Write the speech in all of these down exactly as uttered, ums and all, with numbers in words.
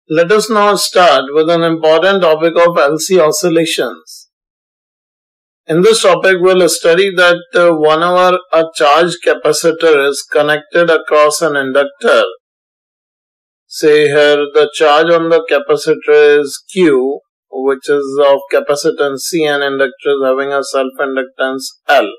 Let us now start with an important topic of L C oscillations. In this topic, we will study that uh, whenever a charged capacitor is connected across an inductor, say here the charge on the capacitor is Q, which is of capacitance C, and inductor is having a self-inductance L.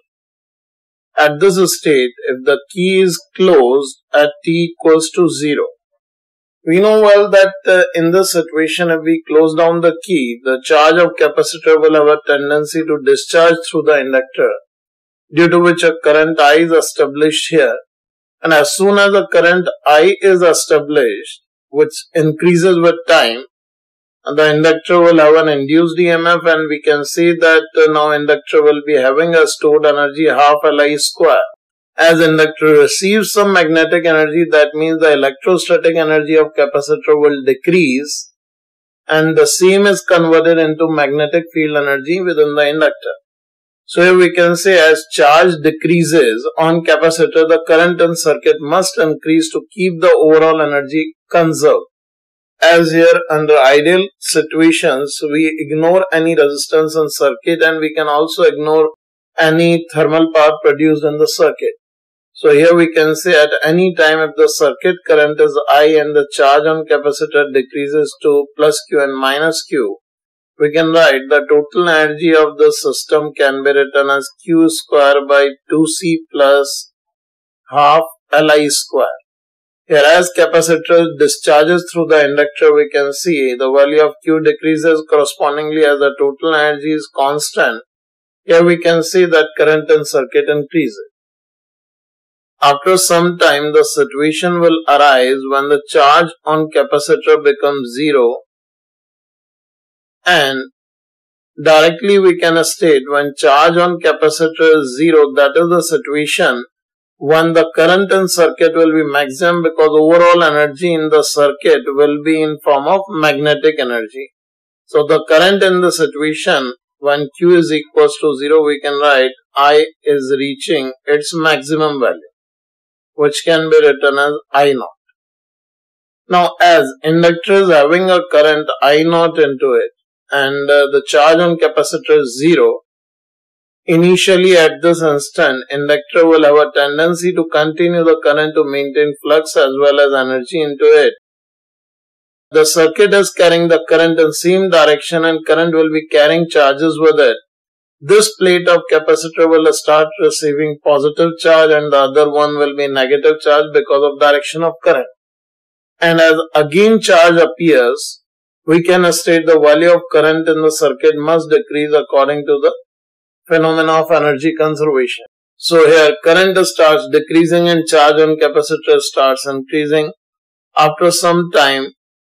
At this state, if the key is closed at t equals to zero, we know well that uh, in this situation, if we close down the key, the charge of capacitor will have a tendency to discharge through the inductor, due to which a current I is established here. And as soon as the current I is established, which increases with time, the inductor will have an induced E M F, and we can see that uh, now inductor will be having a stored energy half L I square. As inductor receives some magnetic energy, that means the electrostatic energy of capacitor will decrease, and the same is converted into magnetic field energy within the inductor. So here we can say as charge decreases on capacitor, the current in circuit must increase to keep the overall energy conserved. As here under ideal situations, we ignore any resistance in circuit, and we can also ignore any thermal power produced in the circuit. So here we can say at any time if the circuit current is I and the charge on capacitor decreases to plus Q and minus Q, we can write the total energy of the system can be written as Q square by two C plus half L I square. Here as capacitor discharges through the inductor, we can see the value of Q decreases correspondingly as the total energy is constant. Here we can see that current in circuit increases. After some time, the situation will arise when the charge on capacitor becomes zero, and directly we can state when charge on capacitor is zero, that is the situation when the current in circuit will be maximum, because overall energy in the circuit will be in form of magnetic energy. So the current in the situation when Q is equals to zero, we can write I is reaching its maximum value, which can be written as I naught. Now as inductor is having a current I naught into it, and uh, the charge on capacitor is zero, initially at this instant, inductor will have a tendency to continue the current to maintain flux as well as energy into it. The circuit is carrying the current in same direction, and current will be carrying charges with it. This plate of capacitor will start receiving positive charge, and the other one will be negative charge because of direction of current. And as again charge appears, we can state the value of current in the circuit must decrease according to the phenomena of energy conservation. So here current starts decreasing and charge on capacitor starts increasing. After some time,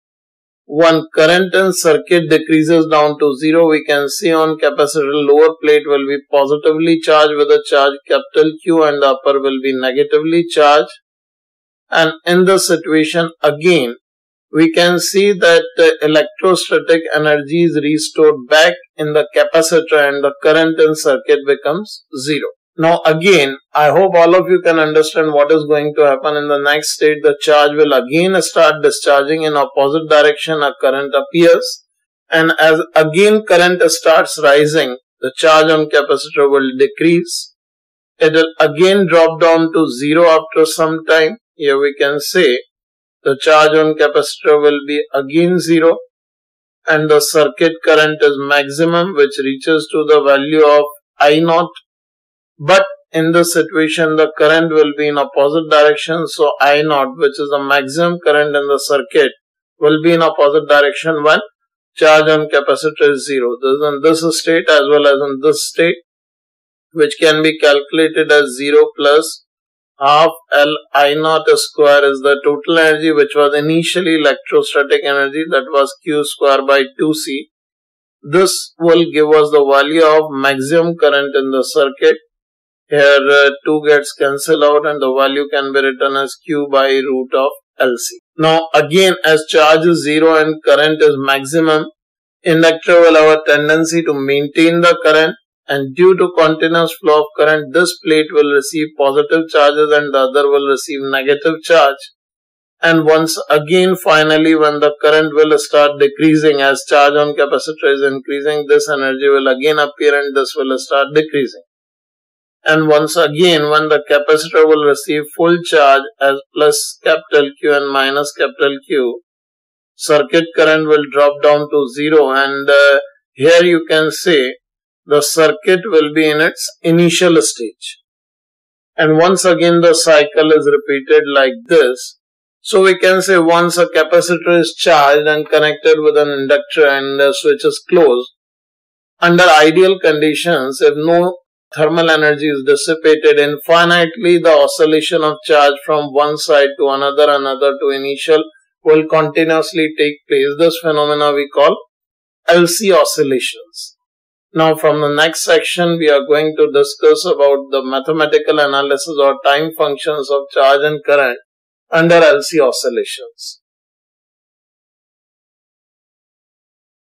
when current in circuit decreases down to zero, we can see on capacitor lower plate will be positively charged with a charge capital Q, and the upper will be negatively charged. And in this situation again, we can see that the electrostatic energy is restored back in the capacitor, and the current in circuit becomes zero. Now again, I hope all of you can understand what is going to happen in the next state. The charge will again start discharging in opposite direction, a current appears, and as again current starts rising, the charge on capacitor will decrease. It will again drop down to zero after some time. Here we can say the charge on capacitor will be again zero, and the circuit current is maximum, which reaches to the value of I naught. But in this situation, the current will be in opposite direction, so I naught, which is the maximum current in the circuit, will be in opposite direction when charge on capacitor is zero. This is in this state as well as in this state, which can be calculated as zero plus half L I naught square is the total energy, which was initially electrostatic energy, that was Q square by two C. This will give us the value of maximum current in the circuit. Here uh, two gets cancelled out, and the value can be written as Q by root of L C. Now again, as charge is zero and current is maximum, inductor will have a tendency to maintain the current, and due to continuous flow of current, this plate will receive positive charges and the other will receive negative charge. And once again, finally, when the current will start decreasing as charge on capacitor is increasing, this energy will again appear and this will start decreasing. And once again, when the capacitor will receive full charge as plus capital Q and minus capital Q, circuit current will drop down to zero, and uh, here you can say the circuit will be in its initial stage. And once again the cycle is repeated like this. So we can say once a capacitor is charged and connected with an inductor and the switch is closed, under ideal conditions, if no thermal energy is dissipated, infinitely the oscillation of charge from one side to another, another to initial will continuously take place. This phenomena we call L C oscillations. Now from the next section we are going to discuss about the mathematical analysis or time functions of charge and current under L C oscillations.